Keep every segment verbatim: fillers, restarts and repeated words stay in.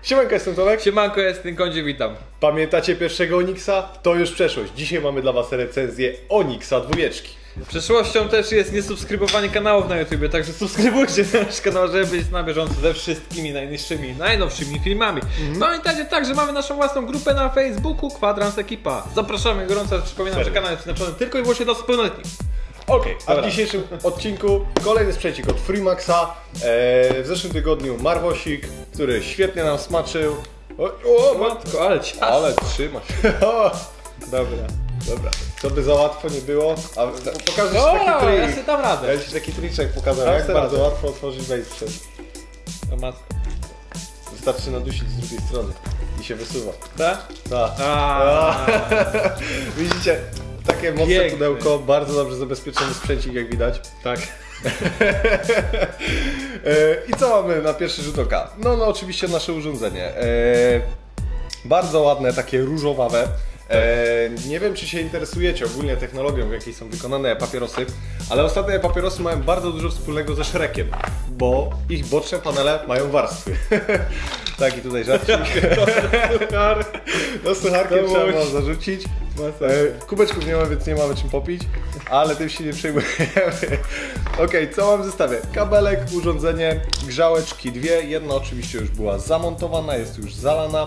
Siemanko, jestem Tomek. Siemanko, jestem Kondzie, witam. Pamiętacie pierwszego Onixa? To już przeszłość. Dzisiaj mamy dla was recenzję Onixa dwójeczki. Przeszłością też jest niesubskrybowanie kanałów na YouTubie, także subskrybujcie nasz kanał, żeby być na bieżąco ze wszystkimi najniższymi, najnowszymi filmami. Mm-hmm. Pamiętajcie także, mamy naszą własną grupę na Facebooku, Kwadrans Ekipa. Zapraszamy gorąco, przypominam, Serio? że kanał jest przeznaczony tylko i wyłącznie dla pełnoletnich. Okej, okay, a w dzisiejszym odcinku kolejny sprzęcik od Freemaxa. Eee, w zeszłym tygodniu Marwosik, który świetnie nam smaczył. O, o matko, ale ciasto. Ale trzyma się. Dobra, dobra. Co by za łatwo nie było, a pokażę ci taki no, trik. Ja sobie dam radę. Ja ci taki triczek pokazałem, jak bardzo radę. łatwo otworzyć wejście. O matko. Wystarczy nadusić z drugiej strony i się wysuwa. Tak? Tak. Widzicie? Takie mocne Piękny. pudełko, bardzo dobrze zabezpieczony sprzęcik, jak widać. Tak. I co mamy na pierwszy rzut oka? No, no oczywiście nasze urządzenie. Bardzo ładne, takie różowawe. E, nie wiem, czy się interesujecie ogólnie technologią, w jakiej są wykonane papierosy, ale ostatnie papierosy mają bardzo dużo wspólnego ze Shrekiem, bo ich boczne panele mają warstwy. Taki tutaj żarcik. No sucharkiem trzeba było zarzucić. E, kubeczków nie ma, więc nie mamy czym popić, ale tym się nie przejmujemy. Ok, co mam w zestawie? Kabelek, urządzenie, grzałeczki dwie. Jedna oczywiście już była zamontowana, jest już zalana.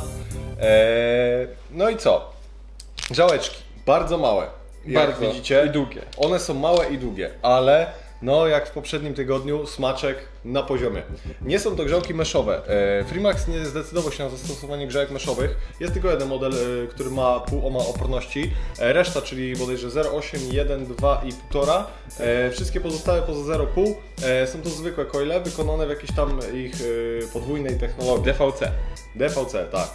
E, no i co? Grzałeczki, bardzo małe, jak bardzo widzicie, i długie. One są małe i długie, ale no jak w poprzednim tygodniu, smaczek na poziomie. Nie są to grzałki meszowe. E, Freemax nie zdecydował się na zastosowanie grzałek meszowych. Jest tylko jeden model, e, który ma pół oma oporności. E, reszta, czyli bodajże zero przecinek osiem, jeden, dwa i półtora. E, wszystkie pozostałe poza zero przecinek pięć e, są to zwykłe coile wykonane w jakiejś tam ich e, podwójnej technologii. D V C. D V C, tak.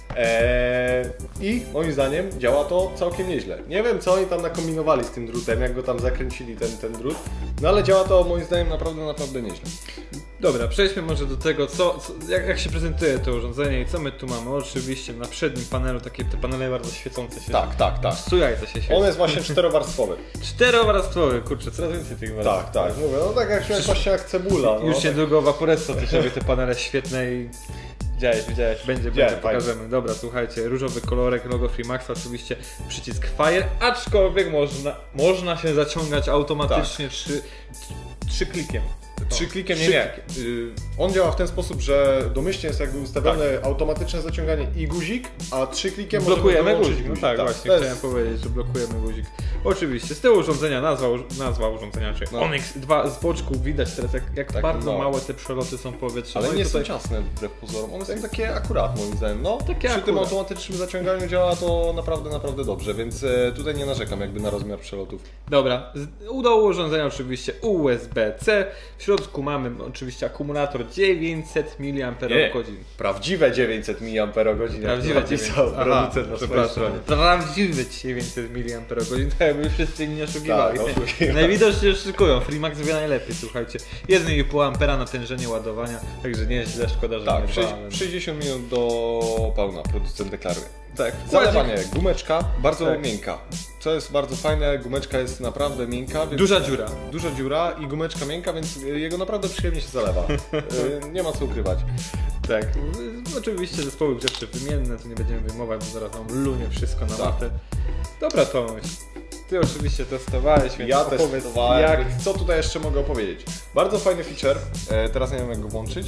Eee, I moim zdaniem działa to całkiem nieźle. Nie wiem, co oni tam nakombinowali z tym drutem, jak go tam zakręcili ten, ten drut, no ale działa to moim zdaniem naprawdę, naprawdę nieźle. Dobra, przejdźmy może do tego, co, co, jak, jak się prezentuje to urządzenie i co my tu mamy. Oczywiście na przednim panelu takie te panele bardzo świecące się. Tak, tak, tak. Sujajce się świecą. On jest właśnie czterowarstwowy. Czterowarstwowy, kurczę, coraz więcej tych warstw. Tak, tak, mówię, no tak jak, właśnie jak cebula. Już no, niedługo Vaporesso też robi te panele świetne i... Widziałeś, widziałeś, będzie, Widziałem, będzie, pokażemy. Fajnie. Dobra, słuchajcie, różowy kolorek, logo Freemaxa, oczywiście przycisk Fire, aczkolwiek można, można się zaciągać automatycznie tak. trzy, trzy klikiem. Trzy klikiem, nie, nie. Yy, on działa w ten sposób, że domyślnie jest jakby ustawione tak. automatyczne zaciąganie i guzik, a trzy klikiem blokujemy guzik. guzik. No tak, tak, właśnie, jest... chciałem powiedzieć, że blokujemy guzik. Oczywiście, z tyłu urządzenia, nazwa, nazwa urządzenia, czyli no. Onyx dwa, z boczku widać teraz jak, jak tak, bardzo no. małe te przeloty są powietrzne. Ale no nie tutaj... są ciasne wbrew pozorom, one tak. są takie akurat moim zdaniem. No, takie przy akurat. tym automatycznym zaciąganiu działa to naprawdę, naprawdę dobrze, więc e, tutaj nie narzekam jakby na rozmiar przelotów. Dobra, u dołu urządzenia oczywiście U S B C, w środku mamy oczywiście akumulator dziewięćset miliamperogodzin. Prawdziwe dziewięćset miliamperogodzin. Prawdziwe dziewięćset. na swojej stronie. Prawdziwe dziewięćset miliamperogodzin. Tak jakby wszyscy inni oszukiwali. Tak, najwidoczniej już szykują. Freemax wie najlepiej, słuchajcie. jeden i pół ampera natężenie ładowania, także nie jest źle, szkoda, że tak, nie dwa. sześćdziesiąt minut do pełna, producent deklaruje. Tak, zalewanie, gumeczka, bardzo tak. miękka. Co jest bardzo fajne, gumeczka jest naprawdę miękka. Więc duża dziura. Duża dziura i gumeczka miękka, więc jego naprawdę przyjemnie się zalewa. Nie ma co ukrywać. Tak, oczywiście zespoły grzewcze wymienne, to nie będziemy wyjmować, bo zaraz nam lunie wszystko na matę. Dobra, Tomuś, ty oczywiście testowałeś, więc ja opowiedz, testowałem, jak... co tutaj jeszcze mogę opowiedzieć. Bardzo fajny feature, e, teraz nie wiem jak go włączyć.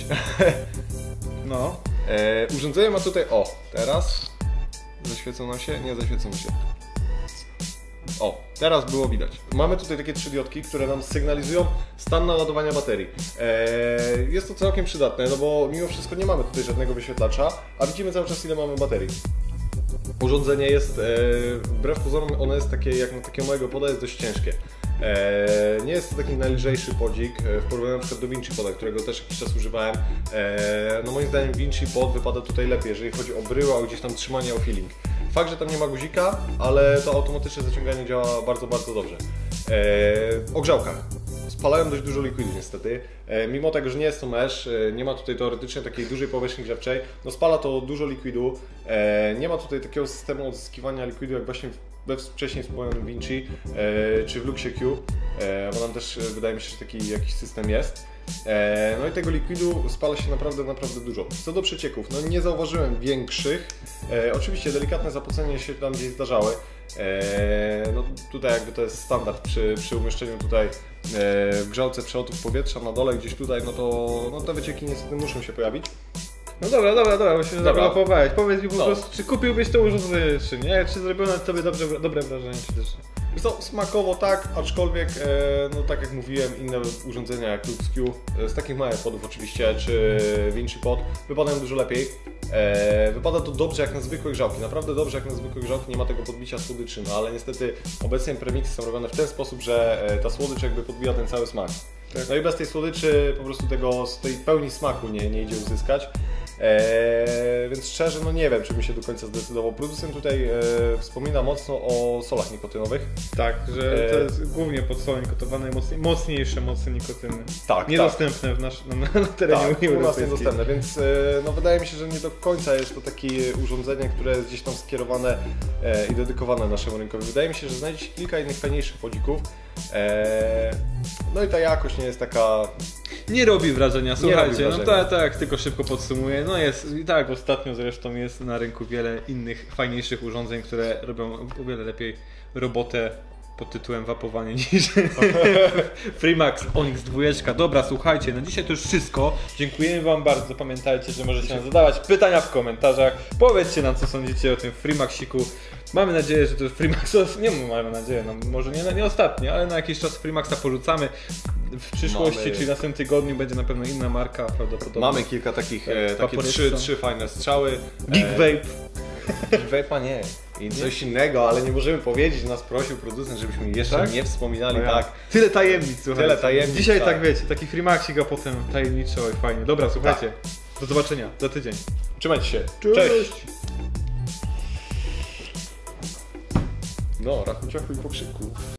No. E, urządzenie ma tutaj, o, teraz zaświecą nam się, nie zaświecą się. O, teraz było widać. Mamy tutaj takie trzy diodki, które nam sygnalizują stan naładowania baterii. Eee, jest to całkiem przydatne, no bo mimo wszystko nie mamy tutaj żadnego wyświetlacza, a widzimy cały czas ile mamy baterii. Urządzenie jest, e, wbrew pozorom, ono jest takie, jak na takiego małego poda, jest dość ciężkie. E, nie jest to taki najlżejszy podzik e, w porównaniu na przykład do Vinci Poda, którego też jakiś czas używałem. E, no moim zdaniem Vinci Pod wypada tutaj lepiej, jeżeli chodzi o bryłę, a gdzieś tam trzymanie, o feeling. Fakt, że tam nie ma guzika, ale to automatyczne zaciąganie działa bardzo, bardzo dobrze. E, o grzałkach. Spalają dość dużo likwidu niestety. E, mimo tego, że nie jest to mesh, e, nie ma tutaj teoretycznie takiej dużej powierzchni grzewczej, no spala to dużo likwidu. E, nie ma tutaj takiego systemu odzyskiwania likwidu jak właśnie we wcześniej wspomnianym Vinci e, czy w Luxie Q, e, bo nam też e, wydaje mi się, że taki jakiś system jest. E, no i tego likwidu spala się naprawdę, naprawdę dużo. Co do przecieków, no nie zauważyłem większych. E, oczywiście delikatne zapocenie się tam gdzieś zdarzały. E, no tutaj jakby to jest standard przy, przy umieszczeniu tutaj e, w grzałce przelotów powietrza na dole gdzieś tutaj, no to no te wycieki niestety muszą się pojawić. No dobra, dobra, dobra, bo się zablokowałeś. Powiedz mi po No. prostu, czy kupiłbyś to urządzenie, czy nie? Czy zrobiło na tobie dobrze, dobre wrażenie, czy też nie? Co, smakowo tak, aczkolwiek, e, no tak jak mówiłem, inne urządzenia jak LuxQ, e, z takich małych podów oczywiście, czy Vinci Pod, wypadają dużo lepiej. E, wypada to dobrze jak na zwykłe grzałki, naprawdę dobrze jak na zwykłe grzałki, nie ma tego podbicia słodyczy, no ale niestety obecnie premiksy są robione w ten sposób, że e, ta słodycz jakby podbija ten cały smak. Tak. No i bez tej słodyczy po prostu tego, z tej pełni smaku nie, nie idzie uzyskać. Eee, więc szczerze, no nie wiem, czy bym się do końca zdecydował. Producent tutaj e, wspomina mocno o solach nikotynowych. Tak, że E, to jest głównie pod solą nikotowane, mocniej, mocniejsze mocy nikotyny. Tak, Niedostępne w nasz, na, na terenie tak, Unii u nas Europejskiej. niedostępne, więc e, no wydaje mi się, że nie do końca jest to takie urządzenie, które jest gdzieś tam skierowane e, i dedykowane naszemu rynkowi. Wydaje mi się, że znajdzie się kilka innych fajniejszych podzików. E, no i ta jakość nie jest taka... Nie robi wrażenia, słuchajcie, robi wrażenia. no tak, tak, tylko szybko podsumuję. No jest, i tak ostatnio zresztą jest na rynku wiele innych, fajniejszych urządzeń, które robią o wiele lepiej robotę pod tytułem wapowanie niż Freemax Onyx dwa. Dobra, słuchajcie, na dzisiaj to już wszystko. Dziękujemy wam bardzo. Pamiętajcie, że możecie nam zadawać pytania w komentarzach. Powiedzcie nam, co sądzicie o tym Freemaxiku. Mamy nadzieję, że to Freemax, nie mamy nadzieję, no, może nie, nie ostatnio, ale na jakiś czas Freemaxa porzucamy. W przyszłości, Mamy- czyli w następnym tygodniu będzie na pewno inna marka prawdopodobnie. Mamy kilka takich, e, takie Vaporista. trzy, trzy fajne strzały. Geek E, Vape. Vape'a nie. I coś innego, ale nie możemy powiedzieć, nas prosił producent, żebyśmy jeszcze Tak? nie wspominali, No ja. tak. Tyle tajemnic, słuchajcie. Tyle tajemnic, Dzisiaj tak. tak wiecie, taki Freemaxik, a potem tajemniczo i fajnie. Dobra, słuchajcie, do zobaczenia za tydzień. Trzymajcie się. Cześć. No, rachu ciachu i pokrzyku.